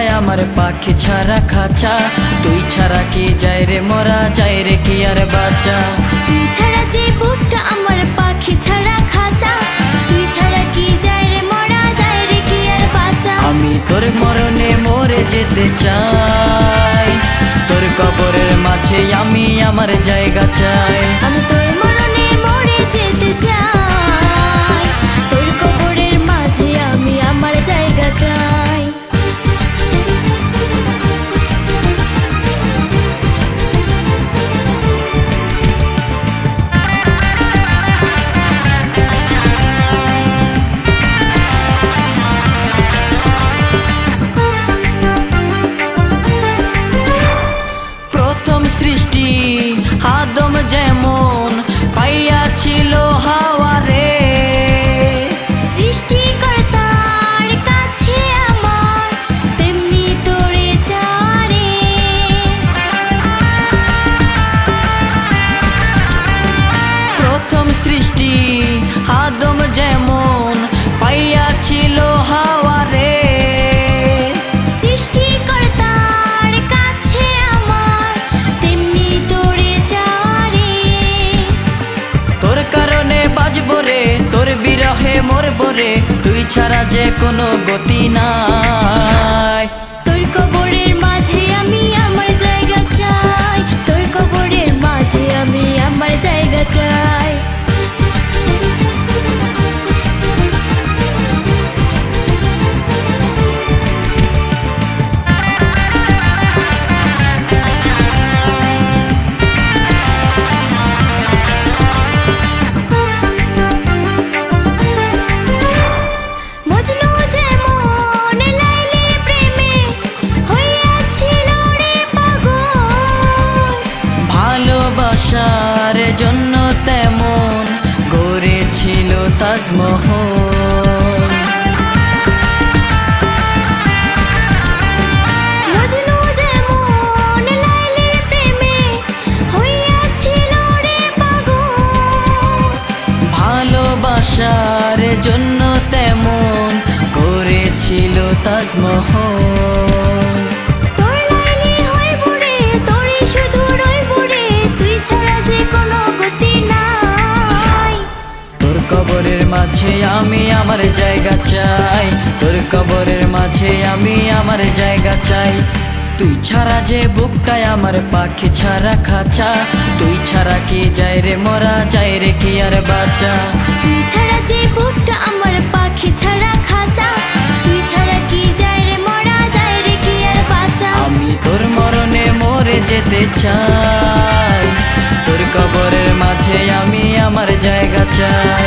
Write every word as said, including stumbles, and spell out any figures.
বুকটায় আমার পাখি ছাড়া খাঁচা, তুই ছাড়া কি যায় রে মরা, যায় রে কি আর বাঁচা। তুই ছাড়া যে বুকটা আমার পাখি ছাড়া খাঁচা, তুই ছাড়া কি যায় রে মরা, যায় রে কি আর বাঁচা। আমি তোর মরণে মরে যেতে চাই, তোর কবরের মাঝে আমি আমার জায়গা চাই। আমি তোর মরণে মরে যেতে চাই, তোর কবরের মাঝে আমি আমার জায়গা চাই। সৃষ্টি আদম যেমন পাইয়াছিল হাওয়ারে, সৃষ্টিকর্তার কাছে আমার তেমনি তোরে চারে। প্রথম সৃষ্টি আদম যেমন পাইয়াছিল হাওয়ারে, তোর বিরহে মরবো রে, তুই ছাড়া যে কোনো গতি নাই। তোর কবরের মাঝে আমি আমার জায়গা চাই, তোর কবরের মাঝে আমি আমার জায়গা চাই। ভালোবাসার জন্য তেমন গড়েছিল তাজমহল, মজনু যেমন লাইলির প্রেমে হইয়াছিল রে পাগল। ভালোবাসার জন্য তেমন গড়েছিল তাজমহল। কবরের মাঝে আমি আমার জায়গা চাই, তোর কবরের মাঝে আমি আমার জায়গা চাই। তুই ছাড়া যে বুকটায় আমার পাখি ছাড়া খাঁচা, তুই ছাড়া কি যায় রে মরা, যায় রে কি আর বাঁচা। তুই ছাড়া যে বুকটা আমার পাখি ছাড়া খাঁচা, তুই ছাড়া কি যায় রে মরা, যায় রে কি আর বাঁচা। আমি তোর মরণে মরে যেতে চাই, তোর কবরের মাঝে আমি আমার জায়গা চাই।